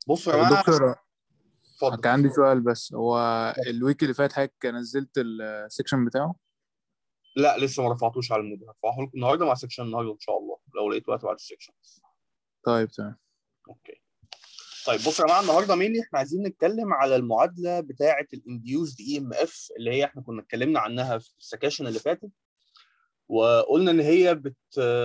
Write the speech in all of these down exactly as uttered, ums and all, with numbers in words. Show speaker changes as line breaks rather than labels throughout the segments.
بصوا يا
آه،
جماعه.
دكتور،
اتفضل.
كان عندي سؤال. بس هو الويك اللي فات حضرتك نزلت السكشن بتاعه؟
لا لسه ما رفعتوش على المود، هرفعه لكم النهارده مع سكشن النهارده ان شاء الله لو لقيت وقت بعد السكشن.
طيب تمام.
اوكي. طيب بصوا يا جماعه، النهارده مين احنا عايزين نتكلم على المعادله بتاعه الانديوزد اي ام اف اللي هي احنا كنا اتكلمنا عنها في السكاشن اللي فاتت، وقلنا ان هي بت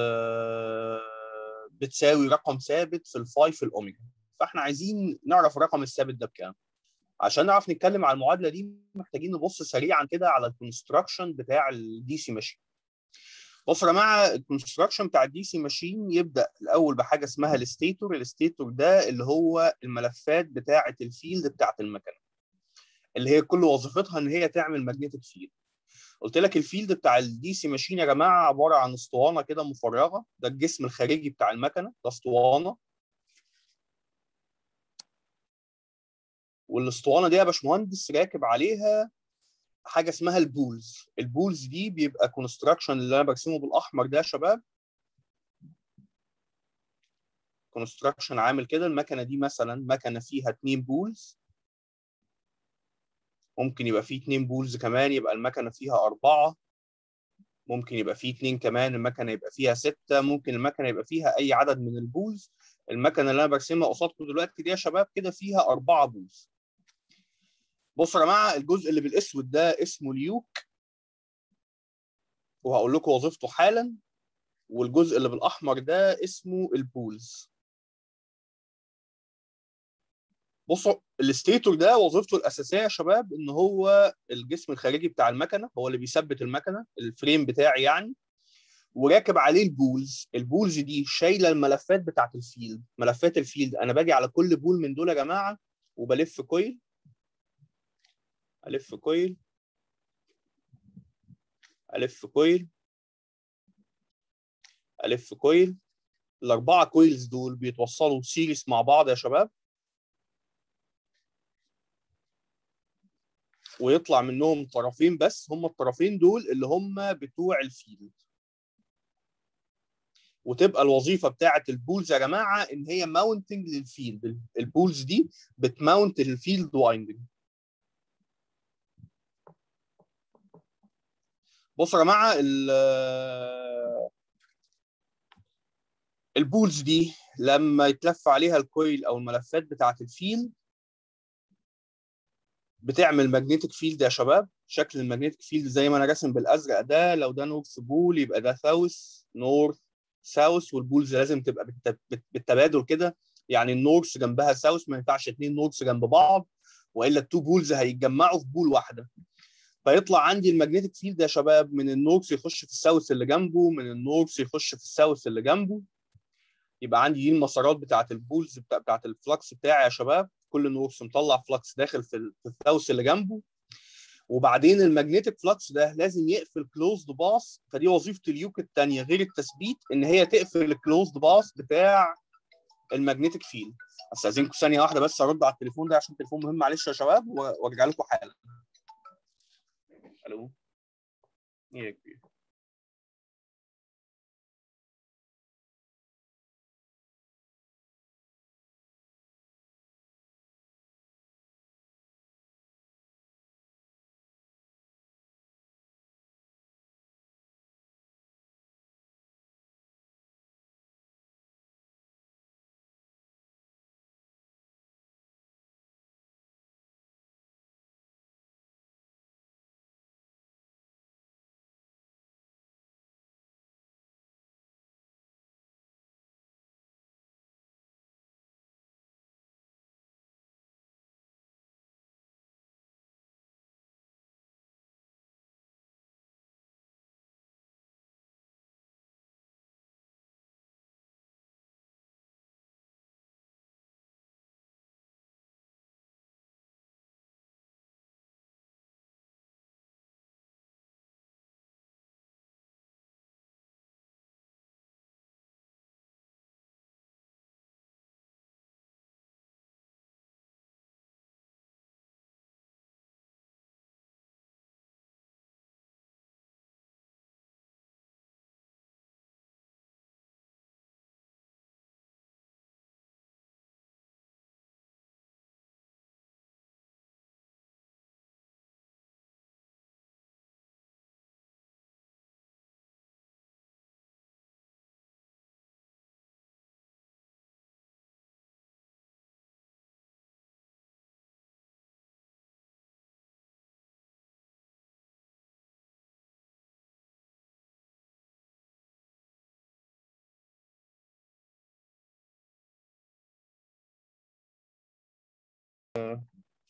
بتساوي رقم ثابت في الفاي في الاوميجا. فاحنا عايزين نعرف الرقم الثابت ده بكام. عشان نعرف نتكلم على المعادله دي محتاجين نبص سريعا كده على الكونستراكشن بتاع الدي سي ماشين. بصوا يا جماعه، الكونستراكشن بتاع الدي سي ماشين يبدا الاول بحاجه اسمها الستيتور. الستيتور ده اللي هو الملفات بتاعه الفيلد بتاعه المكنه، اللي هي كل وظيفتها ان هي تعمل ماجنتيك فيلد. قلت لك الفيلد بتاع الدي سي ماشين يا جماعه عباره عن اسطوانه كده مفرغه، ده الجسم الخارجي بتاع المكنه، ده اسطوانه. والاسطوانه دي يا باشمهندس راكب عليها حاجه اسمها البولز. البولز دي بيبقى كونستراكشن اللي انا برسمه بالاحمر ده يا شباب. كونستراكشن عامل كده، المكنه دي مثلا مكنه فيها اتنين بولز، ممكن يبقى فيه اتنين بولز كمان يبقى المكنه فيها اربعه، ممكن يبقى فيه اتنين كمان المكنه يبقى فيها سته، ممكن المكنه يبقى فيها اي عدد من البولز. المكنه اللي انا برسمها قصادكم دلوقتي دي يا شباب كده فيها اربعه بولز. بصوا يا جماعه، الجزء اللي بالاسود ده اسمه اليوك، وهقول لكم وظيفته حالا. والجزء اللي بالاحمر ده اسمه البولز. بصوا الستيتور ده وظيفته الاساسيه يا شباب ان هو الجسم الخارجي بتاع المكنه، هو اللي بيثبت المكنه، الفريم بتاعي يعني. وراكب عليه البولز. البولز دي شايله الملفات بتاعت الفيلد. ملفات الفيلد انا باجي على كل بول من دول يا جماعه وبلف كويل، الف كويل، الف كويل، الف كويل. الاربعه كويلز دول بيتوصلوا سيريس مع بعض يا شباب، ويطلع منهم طرفين بس، هم الطرفين دول اللي هم بتوع الفيلد. وتبقى الوظيفه بتاعه البولز يا جماعه ان هي ماونتنج للفيلد. البولز دي بتماونت الفيلد وايندنج. بصوا يا جماعه، البولز دي لما يتلف عليها الكويل او الملفات بتاعه الفيلد بتعمل ماجنتيك فيلد يا شباب. شكل الماجنتيك فيلد زي ما انا راسم بالازرق ده، لو ده نورث بول يبقى ده ساوث نورث ساوث. والبولز لازم تبقى بالتبادل كده، يعني النورث جنبها ساوث، ما ينفعش اتنين نورث جنب بعض والا التو بولز هيتجمعوا في بول واحده. فيطلع عندي الماجنتيك فيلد يا شباب من النورث يخش في الساوث اللي جنبه، من النورث يخش في الساوث اللي جنبه. يبقى عندي دي المسارات بتاعت البولز بتاع بتاعت الفلكس بتاعي يا شباب. كل نورث مطلع فلكس داخل في في الساوث اللي جنبه. وبعدين الماجنتيك فلكس ده لازم يقفل كلوزد باس. فدي وظيفه اليوك الثانيه غير التثبيت، ان هي تقفل الكلوزد باس بتاع الماجنتيك فيلد. استاذنكم ثانيه واحده بس ارد على التليفون ده عشان التليفون مهم، معلش يا شباب، وارجع لكم حالا. الو. ايه يا كبير.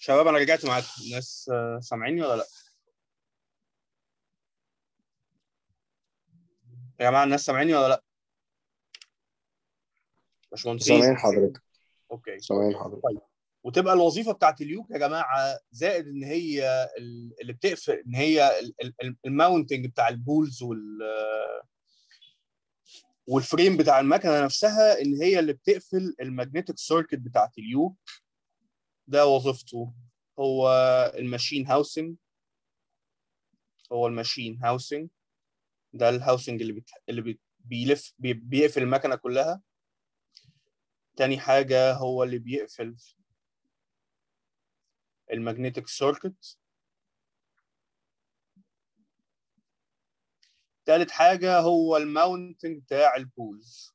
شباب انا رجعت معاكم، الناس آه، سامعيني ولا لا؟ يا جماعه الناس سامعيني ولا لا؟ باشمهندسين.
سامعين حضرتك.
اوكي
سامعين حضرتك.
طيب، وتبقى الوظيفه بتاعت اليوك يا جماعه زائد ان هي ال- اللي بتقفل، ان هي ال- ال- الماونتنج بتاع البولز وال والفريم بتاع المكنه نفسها، ان هي اللي بتقفل المagnetic سيركت بتاعت اليوك. ده وظيفته. هو الماشين هاوسنج هو الماشين هاوسنج ده الهاوسنج اللي بت... اللي بي... بيلف بي... بيقفل المكنه كلها. تاني حاجه هو اللي بيقفل المagnetic سيركت. تالت حاجه هو الماونتنج بتاع البولز.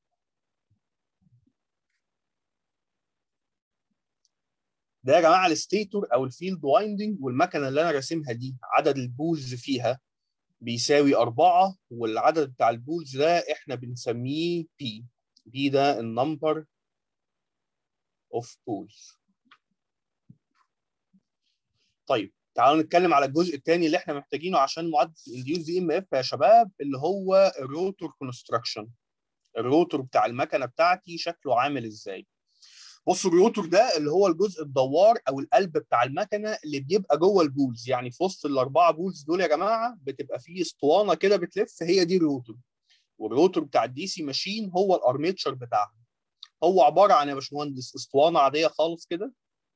ده يا جماعه الستيتور او الفيلد وايندنج، والمكنه اللي انا راسمها دي عدد البولز فيها بيساوي أربعة، والعدد بتاع البولز ده احنا بنسميه بي. بي ده النمبر اوف بولز. طيب تعالوا نتكلم على الجزء الثاني اللي احنا محتاجينه عشان معادله الانديوز دي ام اف يا شباب، اللي هو الروتور كونستراكشن. الروتور بتاع المكنه بتاعتي شكله عامل ازاي؟ بصوا، الروتور ده اللي هو الجزء الدوار او القلب بتاع المكنه اللي بيبقى جوه البولز. يعني في وسط الاربعه بولز دول يا جماعه بتبقى فيه اسطوانه كده بتلف، هي دي الروتور. والروتور بتاع الدي سي ماشين هو الارميتشر بتاعها. هو عباره عن يا باشمهندس اسطوانه عاديه خالص كده،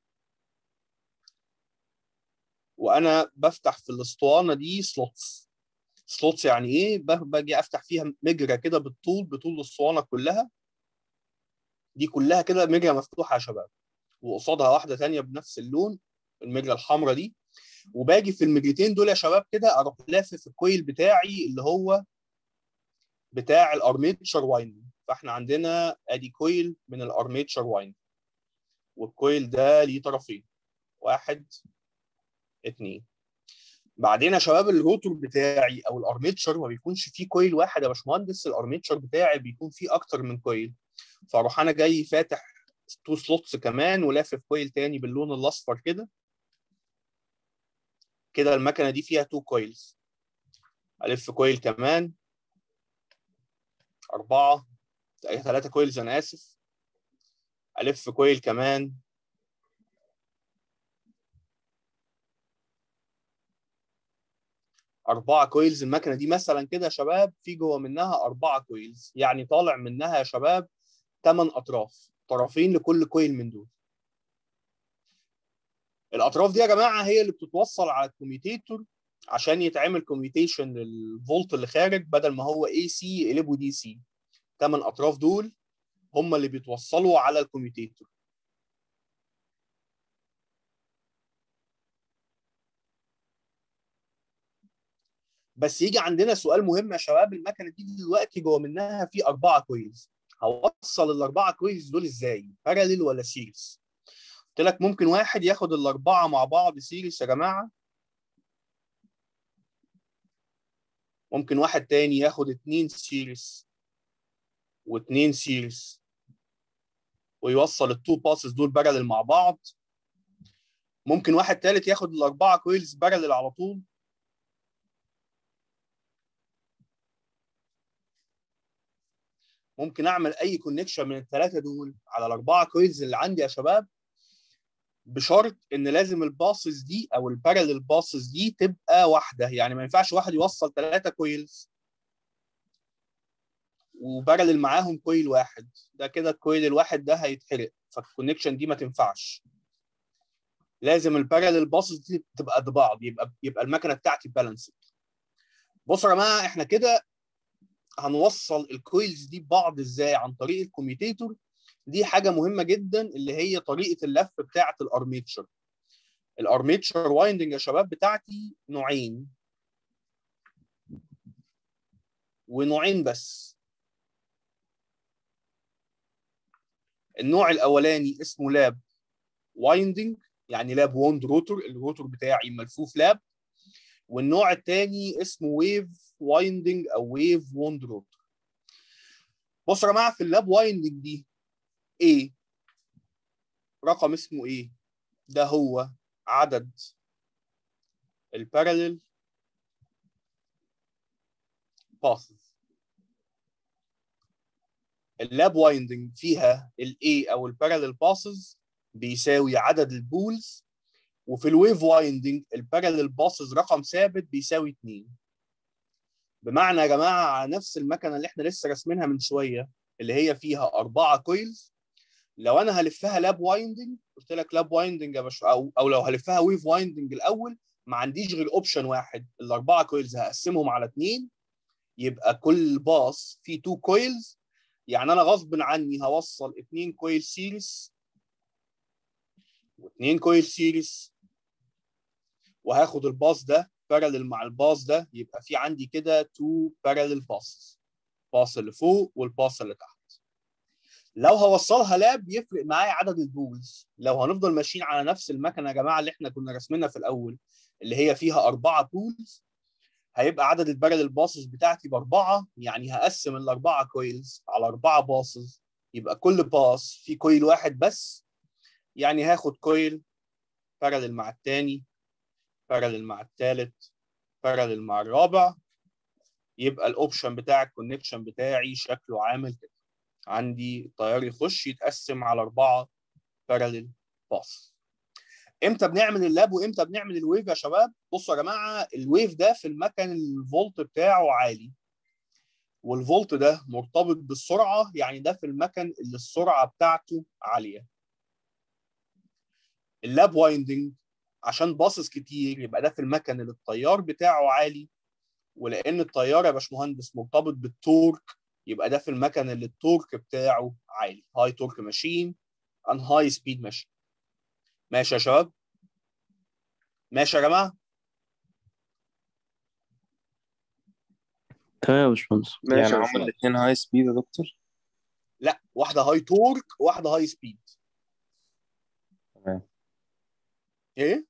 وانا بفتح في الاسطوانه دي سلوتس. سلوتس يعني ايه؟ باجي افتح فيها مجرى كده بالطول بطول الاسطوانه كلها. دي كلها كده مجرى مفتوحه يا شباب، وقصادها واحده ثانيه بنفس اللون، المجرى الحمراء دي. وباجي في المجرتين دول يا شباب كده اروح لافف الكويل بتاعي اللي هو بتاع الارميتشر وايندنج. فاحنا عندنا ادي كويل من الارميتشر وايندنج، والكويل ده ليه طرفين، واحد اتنين. بعدين يا شباب الروتور بتاعي او الارميتشر ما بيكونش فيه كويل واحد يا باشمهندس، الارميتشر بتاعي بيكون فيه اكتر من كويل. فاروح انا جاي فاتح تو سلوتس كمان ولافف كويل تاني باللون الاصفر كده. كده المكنه دي فيها تو كويلز. الف كويل كمان، اربعه، ثلاثه كويلز انا اسف. الف كويل كمان، أربعة كويلز. المكنة دي مثلا كده يا شباب في جوه منها أربعة كويلز، يعني طالع منها يا شباب ثمان أطراف، طرفين لكل كويل من دول. الأطراف دي يا جماعة هي اللي بتتوصل على الكوميتيتور عشان يتعمل كوميتيشن للفولت اللي خارج، بدل ما هو اي سي يقلبه دي سي. ثمان أطراف دول هم اللي بيتوصلوا على الكوميتيتور. بس يجي عندنا سؤال مهم يا شباب، المكنه دي دلوقتي جوه منها في اربعه كويلز، هوصل الاربعه كويلز دول ازاي؟ باراليل ولا سيريس؟ قلت لك ممكن واحد ياخد الاربعه مع بعض سيريس يا جماعه، ممكن واحد تاني ياخد اتنين سيريس واتنين سيريس ويوصل التو باسز دول باراليل مع بعض. ممكن واحد تالت ياخد الاربعه كويلز باراليل على طول. ممكن اعمل اي كونكشن من الثلاثه دول على الاربعه كويلز اللي عندي يا شباب، بشرط ان لازم الباسز دي او الباراليل باسز دي تبقى واحده. يعني ما ينفعش واحد يوصل ثلاثه كويلز وباراليل معاهم كويل واحد، ده كده الكويل الواحد ده هيتحرق، فالكونكشن دي ما تنفعش. لازم الباراليل باسز دي تبقى قد بعض، يبقى يبقى المكنه بتاعتي بالانسد. بصوا يا جماعه احنا كده هنوصل الكويلز دي ببعض ازاي؟ عن طريق الكوميتيتور. دي حاجه مهمه جدا اللي هي طريقه اللف بتاعه الارميتشر. الارميتشر وايندنج يا شباب بتاعتي نوعين، ونوعين بس. النوع الاولاني اسمه لاب وايندنج، يعني لاب ووند روتور، الروتور بتاعي ملفوف لاب. والنوع الثاني اسمه ويف وايندنج او ويف ووند روتور. بصوا يا جماعه في اللاب وايندنج دي ايه رقم اسمه ايه؟ ده هو عدد الباراليل باسز. اللاب وايندنج فيها الاي او الباراليل باسز بيساوي عدد البولز، وفي الويف وايندنج الباراليل باسز رقم ثابت بيساوي اتنين. بمعنى يا جماعه على نفس المكنه اللي احنا لسه راسمينها من شويه اللي هي فيها اربعه كويلز، لو انا هلفها لاب وايندنج، قلت لك لاب وايندنج يا باشا، او او لو هلفها ويف وايندنج الاول، ما عنديش غير اوبشن واحد، الاربعه كويلز هقسمهم على اتنين، يبقى كل باص فيه تو كويلز، يعني انا غصب عني هوصل اتنين كويل سيريس واتنين كويل سيريس، وهاخد الباص ده باراليل مع الباص ده، يبقى في عندي كده تو باراليل باص، باص اللي فوق والباص اللي تحت. لو هوصلها لاب يفرق معايا عدد البولز. لو هنفضل ماشيين على نفس المكنه يا جماعه اللي احنا كنا راسمينها في الاول اللي هي فيها اربعه بولز، هيبقى عدد الباراليل باسز بتاعتي باربعه، يعني هقسم الاربعه كويلز على اربعه باسز، يبقى كل باس فيه كويل واحد بس، يعني هاخد كويل باراليل مع الثاني، باراليل مع الثالث، باراليل مع الرابع، يبقى الاوبشن بتاع الكونكشن بتاعي شكله عامل كده. عندي التيار يخش يتقسم على اربعه باراليل باس. امتى بنعمل اللاب وامتى بنعمل الويف يا شباب؟ بصوا يا جماعه، الويف ده في المكن الفولت بتاعه عالي، والفولت ده مرتبط بالسرعه، يعني ده في المكن اللي السرعه بتاعته عاليه. اللاب وايندنج عشان باصص كتير يبقى ده في المكن اللي التيار بتاعه عالي، ولان التيار يا باشمهندس مرتبط بالتورك يبقى ده في المكن اللي التورك بتاعه عالي، هاي تورك ماشين ان هاي سبيد ماشين. ماشي يا شباب؟ ماشي يا جماعه؟
تمام يا باشمهندس.
يعني
ماشي يا
هما
باشمهندس.
الاثنين هاي سبيد يا دكتور؟
لا، واحده هاي تورك وواحده هاي سبيد.
تمام
ايه؟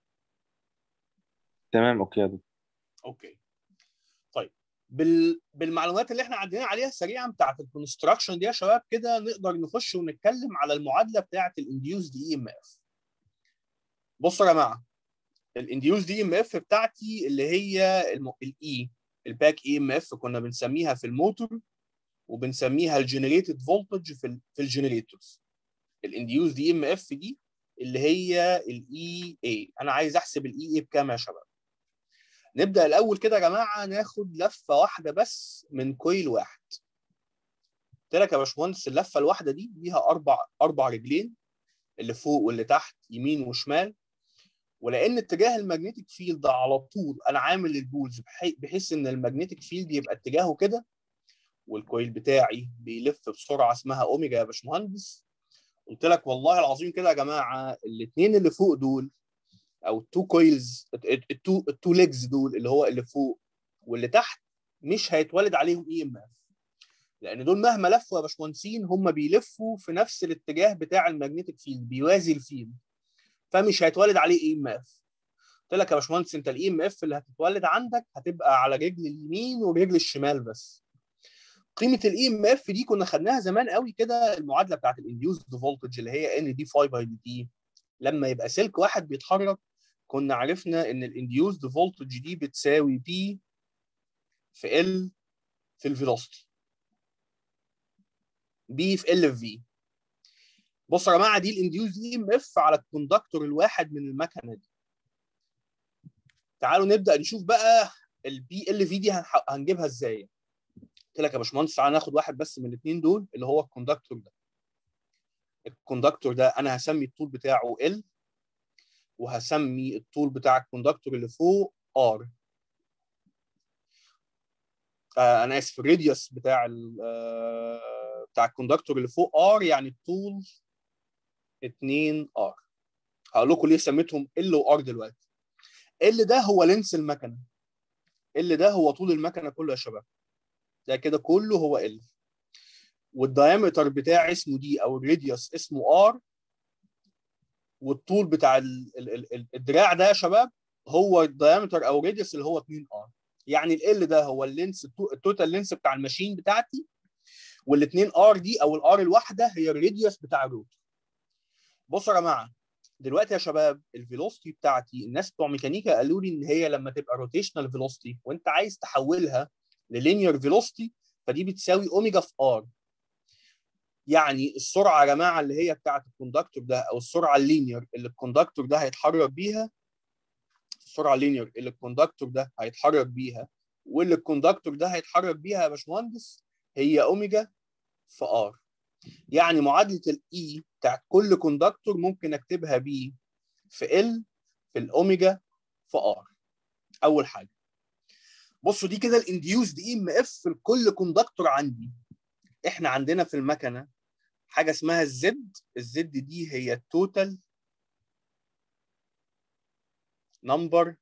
تمام اوكي يا دكتور.
اوكي. طيب بال... بالمعلومات اللي احنا عدينا عليها سريعا بتاعت الكونستراكشن دي يا شباب كده نقدر نخش ونتكلم على المعادله بتاعت الانديوس دي ام اف. بصوا يا جماعه، الانديوس دي ام اف بتاعتي اللي هي الاي الباك اي ام اف كنا بنسميها في الموتور وبنسميها الجنريتد فولتج في ال في الجنريتورز. الانديوس دي ام اف دي اللي هي الاي اي. انا عايز احسب الاي اي بكام يا شباب؟ نبدا الاول كده يا جماعه ناخد لفه واحده بس من كويل واحد. قلت لك يا باشمهندس اللفه الواحده دي ليها اربع اربع رجلين، اللي فوق واللي تحت يمين وشمال، ولان اتجاه المagnetic فيلد على طول انا عامل البولز بحيث ان المagnetic فيلد يبقى اتجاهه كده، والكويل بتاعي بيلف بسرعه اسمها اوميجا يا باشمهندس. قلت لك والله العظيم كده يا جماعه الاثنين اللي فوق دول او التو كويلز التو التو ليجز دول اللي هو اللي فوق واللي تحت مش هيتولد عليهم اي ام اف، لان دول مهما لفوا يا باشمهندسين هم بيلفوا في نفس الاتجاه بتاع المagnetic فيلد، بيوازي الفيلد، فمش هيتولد عليه اي ام اف. قلت لك يا باشمهندس انت الاي ام اف اللي هتتولد عندك هتبقى على رجل اليمين ورجل الشمال بس. قيمه الاي ام اف دي كنا خدناها زمان قوي كده، المعادله بتاعت الانديوسد فولتج اللي هي ان دي فاي باي دي تي، لما يبقى سلك واحد بيتحرك كنا عرفنا ان الانديوسد فولتج دي بتساوي بي في ال في الفيلوسيتي، بي في ال في في. بصوا يا جماعه دي الانديوسد اي ام اف على الكوندكتور الواحد من المكنه دي. تعالوا نبدا نشوف بقى البي ال في دي هنجيبها ازاي. قلت لك يا باشمهندس تعالى ناخد واحد بس من الاثنين دول اللي هو الكوندكتور ده. الكوندكتور ده انا هسمي الطول بتاعه ال، وهسمي الطول بتاع الكوندكتور اللي فوق ار. آه انا اسف، الراديوس بتاع آه بتاع الكوندكتور اللي فوق ار، يعني الطول اتنين ار. هقول لكم ليه سميتهم ال وار دلوقتي. ال ده هو لينس المكنه، ال ده هو طول المكنه كله يا شباب، ده كده كله هو ال، والدايمتر بتاعي اسمه دي او الراديوس اسمه ار، والطول بتاع الدراع ده يا شباب هو الدايمتر او الراديوس اللي هو اتنين ار. يعني ال ده هو اللينس التوتال لينس بتاع الماشين بتاعتي، والاثنين ار دي او الار الواحده هي الراديوس بتاع الروتور. بصوا يا جماعه دلوقتي يا شباب الفيلوسيتي بتاعتي الناس بتوع ميكانيكا قالوا لي ان هي لما تبقى روتيشنال فيلوسيتي وانت عايز تحولها للينير فيلوسيتي فدي بتساوي اوميجا في ار. يعني السرعه يا جماعه اللي هي بتاعت الكوندكتور ده او السرعه اللينير اللي الكوندكتور ده هيتحرك بيها، السرعه اللينير اللي الكوندكتور ده هيتحرك بيها واللي الكوندكتور ده هيتحرك بيها يا باشمهندس هي اوميجا في ار. يعني معادله الاي بتاعت كل كوندكتور ممكن اكتبها بي في ال في الاوميجا في ار. اول حاجه بصوا دي كده الانديوس دي ام اف في كل كوندكتور عندي. احنا عندنا في المكنه حاجه اسمها الزد، الزد دي هي التوتال نمبر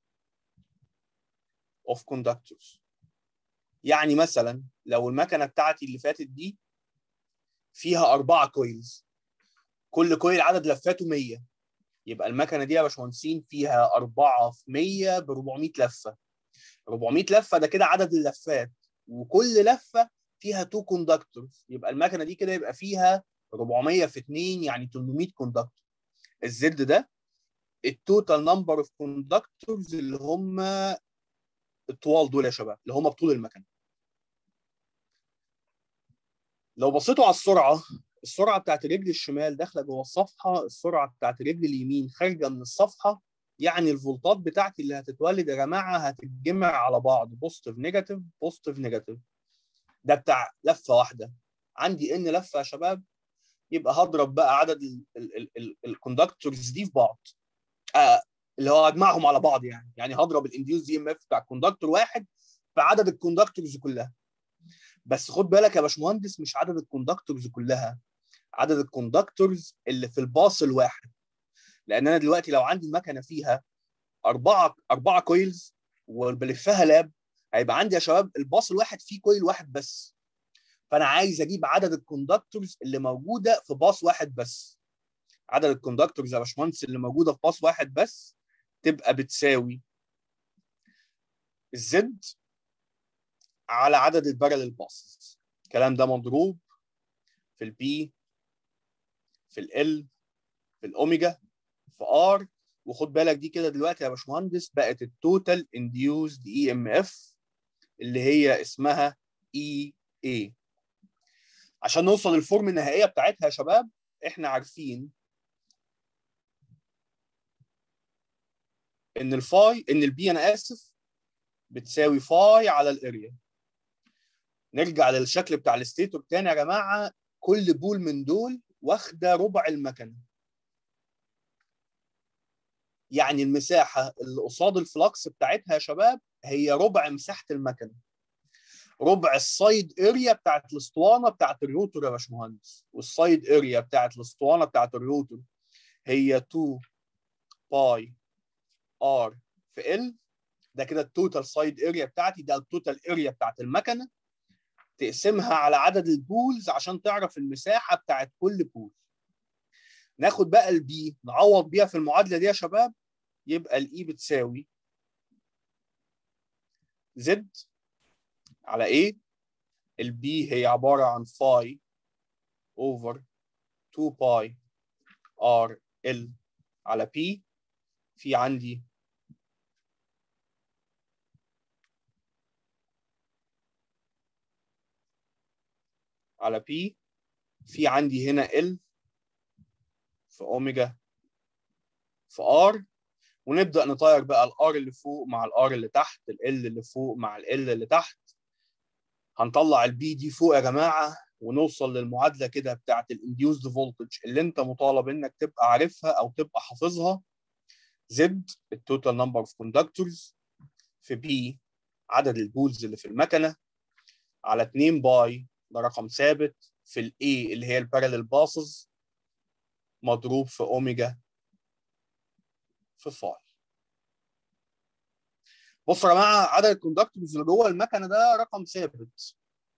اوف كوندكتورز. يعني مثلا لو المكنه بتاعتي اللي فاتت دي فيها أربعة كويلز، كل كويل عدد لفاته مية، يبقى المكنه دي يا باشمهندسين فيها أربعة في مية ب أربعمية لفه. أربعمية لفه ده كده عدد اللفات، وكل لفه فيها اتنين كوندكتورز، يبقى المكنه دي كده يبقى فيها أربعمية في اتنين يعني تمنمية كوندكتور. الزد ده التوتال نمبر اوف كوندكتورز اللي هم الطوال دول يا شباب، اللي هم بطول المكنه. لو بصيتوا على السرعه، السرعه بتاعت الرجل الشمال داخله جوه الصفحه، السرعه بتاعت الرجل اليمين خارجه من الصفحه. يعني الفولتات بتاعتي اللي هتتولد يا جماعه هتتجمع على بعض بوزيتيف نيجاتيف بوزيتيف نيجاتيف. ده بتاع لفه واحده. عندي ان لفه يا شباب، يبقى هضرب بقى عدد الكوندكتورز دي في بعض، آه اللي هو اجمعهم على بعض. يعني يعني هضرب الانديوس دي ام اف بتاع كوندكتور واحد في عدد الكوندكتورز كلها. بس خد بالك يا باشمهندس مش عدد الكوندكتورز كلها، عدد الكوندكتورز اللي في الباص الواحد. لان انا دلوقتي لو عندي مكنه فيها اربعه اربعه كويلز وبلفها لاب، هيبقى عندي يا شباب الباص الواحد فيه كويل واحد بس. فانا عايز اجيب عدد الكوندكتورز اللي موجوده في باص واحد بس. عدد الكوندكتورز يا باشمهندس اللي موجوده في باص واحد بس تبقى بتساوي الزد على عدد البارلل باسز. الكلام ده مضروب في البي في ال في الاوميجا في ار. وخد بالك دي كده دلوقتي يا باشمهندس بقت التوتال انديوسد اي ام اف اللي هي اسمها اي اي. عشان نوصل للفورم النهائيه بتاعتها يا شباب احنا عارفين ان الفاي ان البي انا اسف بتساوي فاي على الاريا. نرجع للشكل بتاع الستيتور تاني يا جماعه. كل بول من دول واخده ربع المكنه. يعني المساحه اللي قصاد الفلكس بتاعتها يا شباب هي ربع مساحه المكنه، ربع السايد اريا بتاعت الاسطوانه بتاعت الروتور يا باشمهندس. والسايد اريا بتاعت الاسطوانه بتاعت الروتور هي اتنين باي ار في ال. ده كده التوتال سايد اريا بتاعتي، ده التوتال اريا بتاعت المكنه. تقسمها على عدد البولز عشان تعرف المساحه بتاعت كل بول. ناخد بقى البي نعوض بيها في المعادله دي يا شباب، يبقى الاي بتساوي زد على ايه؟ البي هي عباره عن فاي اوفر اتنين باي ار ال على بي. في عندي على بي في عندي هنا ال في اوميجا في ار. ونبدا نطير بقى الار اللي فوق مع الار اللي تحت، ال اللي فوق مع ال اللي تحت. هنطلع البي دي فوق يا جماعه ونوصل للمعادله كده بتاعت الانديوسد فولتج اللي انت مطالب انك تبقى عارفها او تبقى حافظها. زد التوتال نمبر اوف كوندكتورز في بي عدد البولز اللي في المكنه على اتنين باي ده رقم ثابت في الاي اللي هي البارالل باسز مضروب في اوميجا في فاي. بصوا يا جماعه عدد الكوندكتورز اللي جوه المكنه ده رقم ثابت،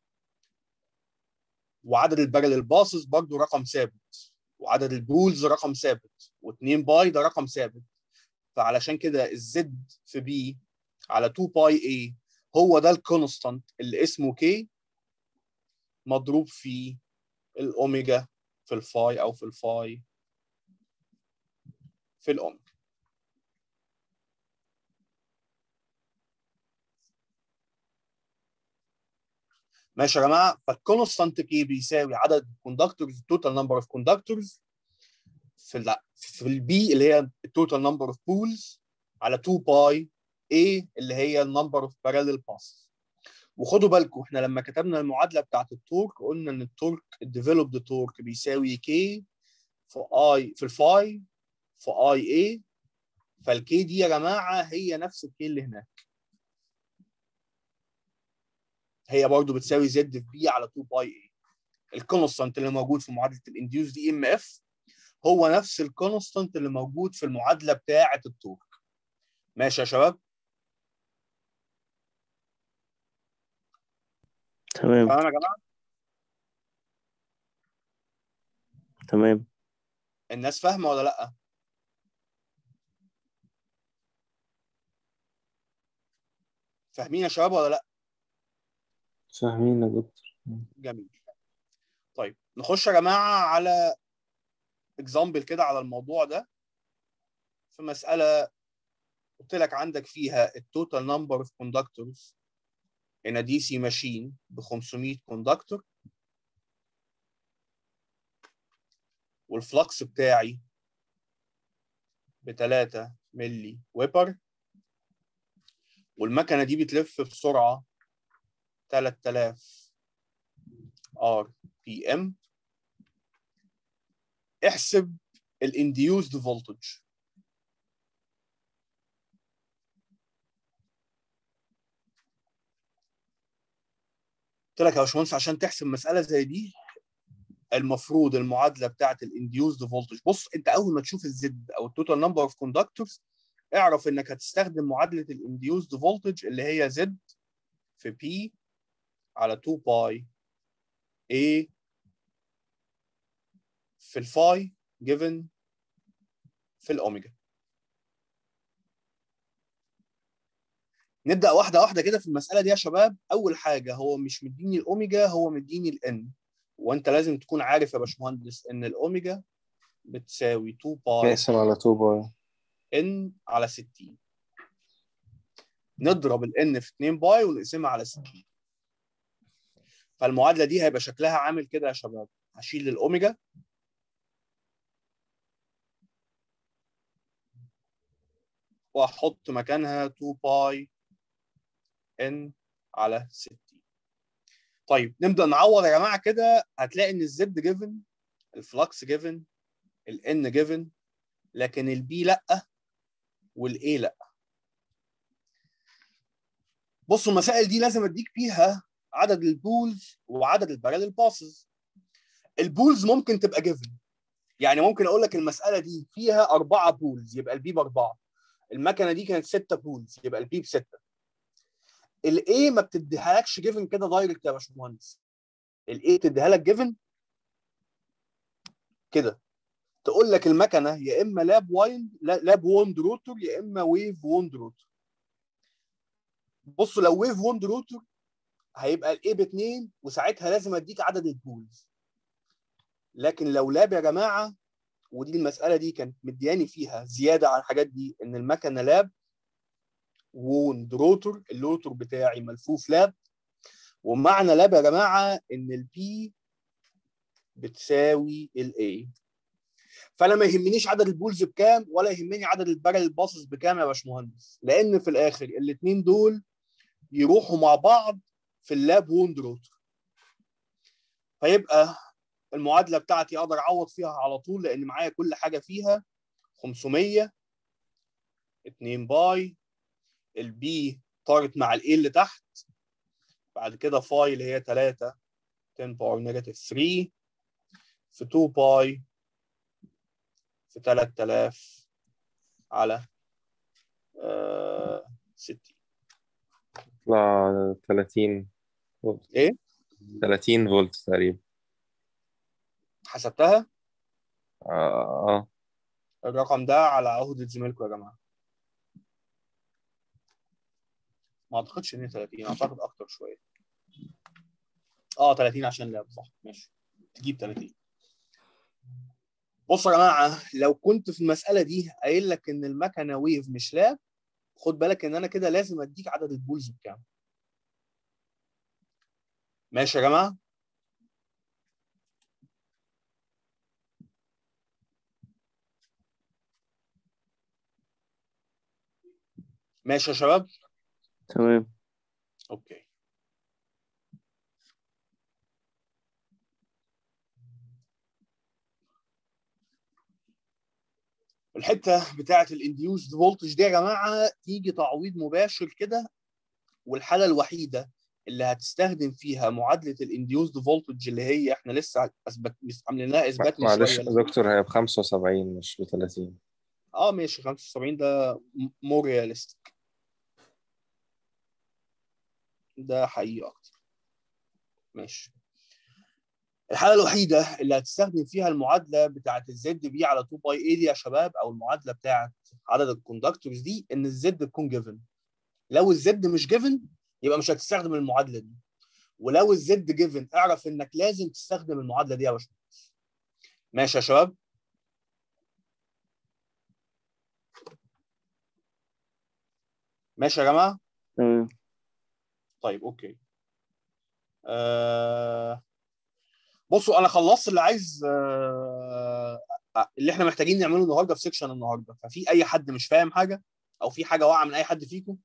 وعدد البارالل باسز برضه رقم ثابت، وعدد البولز رقم ثابت، و2 باي ده رقم ثابت. فعلشان كده الزد في بي على اتنين باي اي هو ده الكونستانت اللي اسمه كي مضروب في الاوميجا في الفاي او في الفاي في الاوميجا. ماشي يا جماعه. فالكونستانت كي بيساوي عدد الكوندكتورز التوتال نمبر اوف كوندكتورز في ال في البي اللي هي التوتال نمبر اوف بولز على اتنين باي A اللي هي النمبر اوف باراليل باس. وخدوا بالكم احنا لما كتبنا المعادله بتاعت التورك قلنا ان التورك الديفلوبد تورك بيساوي كي في اي في الفاي في اي اي. فالكي دي يا جماعه هي نفس الكي اللي هناك، هي برضو بتساوي زد في بي على اتنين باي اي. الكونستانت اللي موجود في معادله الانديوس دي ام اف هو نفس الكونستانت اللي موجود في المعادله بتاعه التورك. ماشي يا شباب؟
تمام
تمام يا جماعه؟
تمام.
الناس فاهمه ولا لا؟ فاهمين يا شباب ولا لا؟
فاهمين يا دكتور.
جميل. طيب نخش يا جماعه على اكزامبل كده على الموضوع ده. في مساله قلت لك عندك فيها التوتال نمبر اوف كوندكتورز ان دي سي ماشين ب خمسمية كوندكتور، والفلكس بتاعي ب تلاتة ملي ويبر، والمكنه دي بتلف بسرعه تلات آلاف ار بي ام. احسب الانديوسد فولتج. قلت لك يا باشمهندس عشان تحسب مساله زي دي المفروض المعادله بتاعت الانديوسد فولتج، بص انت اول ما تشوف الزد او التوتال نمبر اوف كوندكتورز اعرف انك هتستخدم معادله الانديوسد فولتج اللي هي زد في بي على اتنين باي A في الفاي جيفن في الاوميجا. نبدا واحده واحده كده في المساله دي يا شباب. اول حاجه هو مش مديني الاوميجا، هو مديني الان، وانت لازم تكون عارف يا باشمهندس ان الاوميجا بتساوي اتنين باي
نقسم على اتنين باي.
ان على ستين. نضرب الان في اتنين باي ونقسمها على ستين. فالمعادله دي هيبقى شكلها عامل كده يا شباب. هشيل الاوميجا واحط مكانها اتنين باي ان على ستين. طيب نبدا نعوض يا جماعه كده. هتلاقي ان الزد جيفن، الفلكس جيفن، الان جيفن، لكن البي لا والاي لا. بصوا المسائل دي لازم اديك فيها عدد البولز وعدد الباراليل باسز. البولز ممكن تبقى جيفن، يعني ممكن اقول لك المساله دي فيها اربعه بولز يبقى البي باربعه. المكنه دي كانت سته بولز يبقى البي بسته. الاي ما بتديهالكش جيفن كده دايركت يا باشمهندس. الاي بتديها لك جيفن كده، تقول لك المكنه يا اما لاب وايند لاب ووند روتور يا اما ويف ووند روتور. بصوا لو ويف ووند روتور هيبقى الاي باثنين وساعتها لازم اديك عدد البولز. لكن لو لاب يا جماعه، ودي المساله دي كانت مدياني فيها زياده على الحاجات دي، ان المكنه لاب ووند روتور، اللوتور بتاعي ملفوف لاب. ومعنى لاب يا جماعه ان البي بتساوي الاي. فانا ما يهمنيش عدد البولز بكام ولا يهمني عدد البارل باصص بكام يا باشمهندس، لان في الاخر الاثنين دول يروحوا مع بعض في اللاب ووند روتور. فيبقى المعادله بتاعتي اقدر اعوض فيها على طول لان معايا كل حاجه فيها خمسمية اتنين باي. البي طارت مع الاي اللي تحت، بعد كده فاي اللي هي تلاتة عشرة باور نيجاتيف تلاتة في اتنين باي في تلات آلاف على آه ستين.
يطلع تلاتين فولت.
ايه
تلاتين فولت تقريبا.
حسبتها؟
اه اه.
الرقم ده على عهدة زميلكم يا جماعه. ما اعتقدش ان هي تلاتين، اعتقد اكتر شويه. اه تلاتين عشان لعب صح. ماشي تجيب تلاتين. بصوا يا جماعه، لو كنت في المساله دي قايل لك ان المكنه ويف مش لاب، خد بالك ان انا كده لازم اديك عدد البولز بكام. ماشي يا جماعه؟ ماشي يا شباب؟
تمام.
اوكي. الحته بتاعه الانديوسد فولتج دي يا جماعه تيجي تعويض مباشر كده، والحاله الوحيده اللي هتستخدم فيها معادله الانديوسد فولتج اللي هي احنا لسه اثبت عاملين لها اثبات من
معلش
شويه.
يا دكتور، هي ب خمسة وسبعين مش ب ثلاثين.
اه ماشي، خمسة وسبعين ده مور رياليستيك، ده حقيقي اكتر. ماشي. الحاله الوحيده اللي هتستخدم فيها المعادله بتاعه الزد بي على اتنين باي اي دي يا شباب، او المعادله بتاعه عدد الكوندكتورز دي، ان الزد تكون جيفن. لو الزد مش جيفن يبقى مش هتستخدم المعادله دي، ولو الزد جيفن اعرف انك لازم تستخدم المعادله دي يا باشمهندس. ماشي يا شباب؟ ماشي يا جماعه؟
تمام.
طيب اوكي. آه... بصوا انا خلصت اللي عايز، آه... اللي احنا محتاجين نعمله النهارده في سيكشن النهارده. ففي اي حد مش فاهم حاجه او في حاجه واقعه من اي حد فيكم؟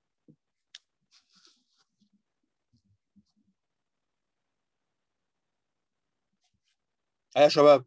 ايه يا شباب؟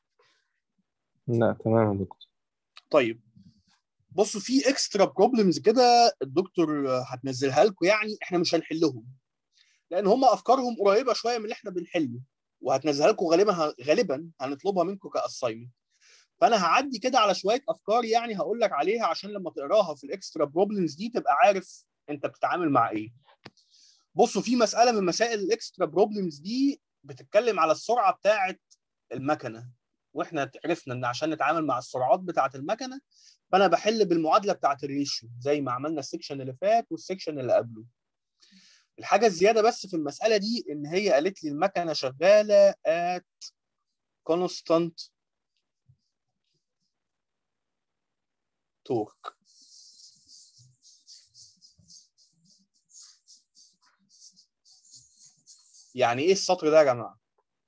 لا تمام يا دكتور.
طيب بصوا، في اكسترا بروبلمز كده الدكتور هتنزلها لكم، يعني احنا مش هنحلهم لان هم افكارهم قريبه شويه من اللي احنا بنحله، وهتنزلها لكم غالبا غالبا هنطلبها منكم كاساينمنت. فانا هعدي كده على شويه افكار يعني هقول لك عليها عشان لما تقراها في الاكسترا بروبلمز دي تبقى عارف انت بتتعامل مع ايه. بصوا، في مساله من مسائل الاكسترا بروبلمز دي بتتكلم على السرعه بتاعه المكنه، واحنا عرفنا ان عشان نتعامل مع السرعات بتاعه المكنه فانا بحل بالمعادله بتاعه الريشيو زي ما عملنا السكشن اللي فات والسكشن اللي قبله. الحاجه الزياده بس في المساله دي ان هي قالت لي المكنه شغاله at constant torque. يعني ايه السطر ده يا جماعه؟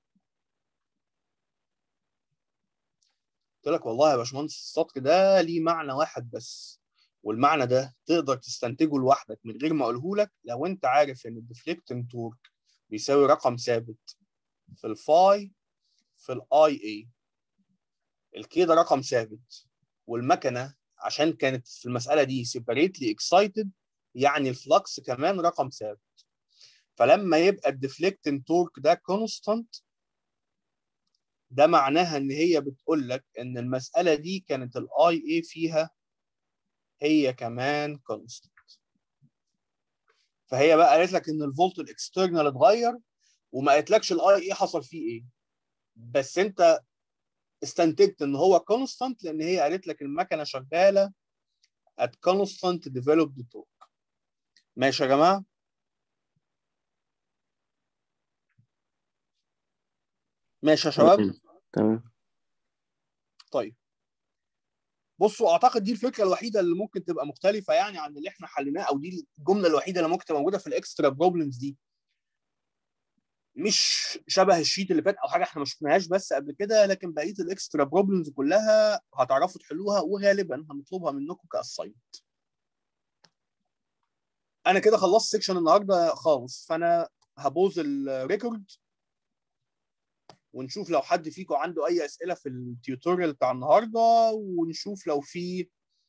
قلت لك والله يا باشمهندس السطر ده ليه معنى واحد بس، والمعنى ده تقدر تستنتجه لوحدك من غير ما اقوله لك لو انت عارف ان الديفليكتنج تورك بيساوي رقم ثابت في الفاي في الاي اي. الكي ده رقم ثابت، والمكنه عشان كانت في المساله دي سيبريتلي اكسايتد يعني الفلكس كمان رقم ثابت. فلما يبقى الديفليكتنج تورك ده كونستانت، ده معناها ان هي بتقول لك ان المساله دي كانت الاي اي فيها هي كمان كونستانت. فهي بقى قالت لك ان الفولت الاكسترنال اتغير وما قالتلكش الاي اي حصل فيه ايه، بس انت استنتجت ان هو كونستانت لان هي قالت لك المكنه شغاله at constant developed torque. ماشي يا جماعه؟ ماشي يا شباب؟
تمام. تمام.
طيب بصوا، اعتقد دي الفكره الوحيده اللي ممكن تبقى مختلفه يعني عن اللي احنا حليناه، او دي الجمله الوحيده اللي ممكن تبقى موجوده في الاكسترا بروبلمز دي. مش شبه الشيت اللي فات او حاجه احنا ما شفناهاش بس قبل كده، لكن بقيه الاكسترا بروبلمز كلها هتعرفوا تحلوها وغالبا هنطلبها منكم كاساينمنت. انا كده خلصت سيكشن النهارده خالص، فانا هبوظ الريكورد ونشوف لو حد فيكم عنده اي اسئله في التيوتوريال بتاع النهارده، ونشوف لو في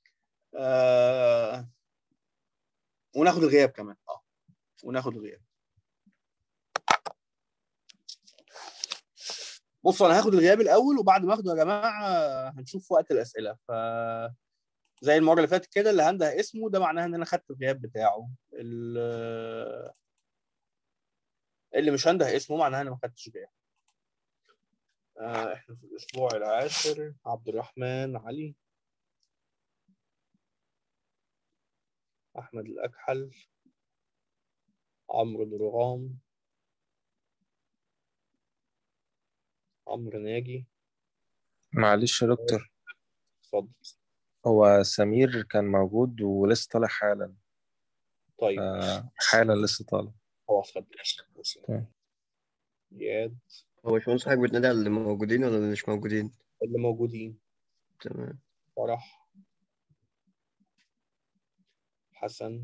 آه وناخد الغياب كمان. اه وناخد الغياب. بصوا انا هاخد الغياب الاول، وبعد ما اخده يا جماعه هنشوف وقت الاسئله. ف زي المره اللي فاتت كده، اللي هنده اسمه ده معناها ان انا خدت الغياب بتاعه، اللي مش هنده اسمه معناها ان ما خدتش غياب. آه احنا في الاسبوع العاشر. عبد الرحمن علي، احمد الاكحل، عمرو درغام، عمرو ناجي،
معلش يا دكتور،
اتفضل.
هو سمير كان موجود ولسه طالع حالا.
طيب
آه، حالا لسه طالع.
خلاص خد
تمام.
اياد
هو باشمهندس حضرتك بتنادي على اللي موجودين ولا اللي مش موجودين؟
اللي موجودين:
تمام.
فرح، حسن،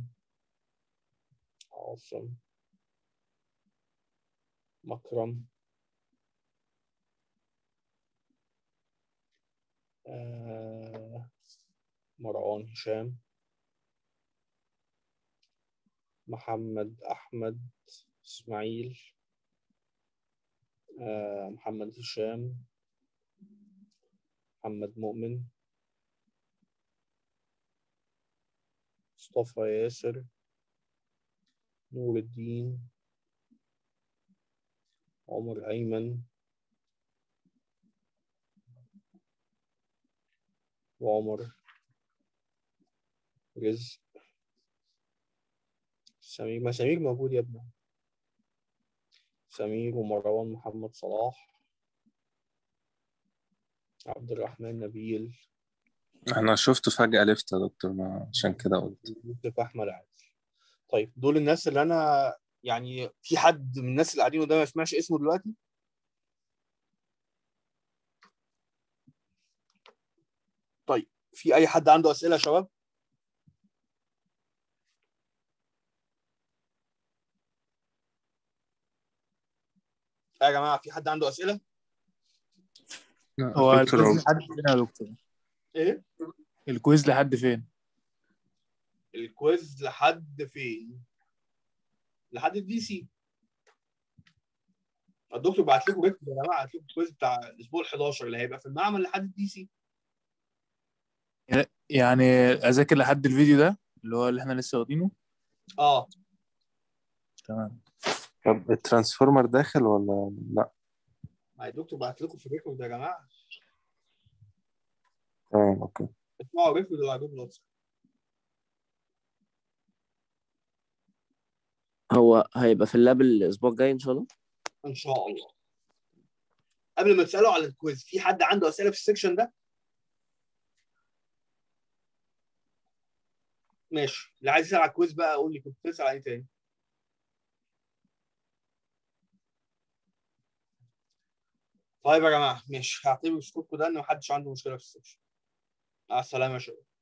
عاصم، مكرم، آه، مروان هشام، محمد أحمد، إسماعيل، آه، محمد هشام، محمد مؤمن، مصطفى ياسر، نور الدين، عمر أيمن، وعمر رزق، سمير. ما سمير موجود يا ابني. سمير ومروان محمد صلاح، عبد الرحمن نبيل،
انا شفته فجأة لفت يا دكتور، ما عشان كده قلت.
يوسف أحمد عادل. طيب دول الناس اللي أنا يعني، في حد من الناس اللي قاعدين قدامي ما سمعش اسمه دلوقتي؟ طيب في أي حد عنده أسئلة يا شباب؟ يا جماعة في حد عنده أسئلة؟
هو
دكتور
الكويز
هو-
لحد فين يا دكتور؟
إيه؟
الكويز لحد فين؟
الكويز لحد فين؟ لحد الدي سي. الدكتور بعت لكم ريكورد يا جماعه، هتشوفوا الكويز بتاع الاسبوع ال حداشر اللي هيبقى في المعمل لحد الدي سي.
يعني اذاكر لحد الفيديو ده اللي هو اللي احنا لسه واخدينه؟
اه
تمام.
طب الترانسفورمر داخل ولا لا؟
ما الدكتور بعت لكم في الريكورد يا جماعه،
تمام اوكي.
اسمعوا الريكورد اللي على جروب.
هو هيبقى في اللاب الاسبوع الجاي ان شاء الله.
ان شاء الله. قبل ما تسالوا على الكويز، في حد عنده اسئله في السكشن ده؟ ماشي، اللي عايز يسال على الكويز بقى قول لي، كنت بتسال على ايه تاني؟ طيب يا جماعه ماشي، هعتبر سكوتكم ده ان محدش عنده مشكله في السكشن. مع السلامه يا شباب.